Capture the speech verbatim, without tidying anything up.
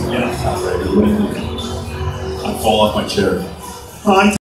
Yeah, I'm not ready. I fall off my chair. On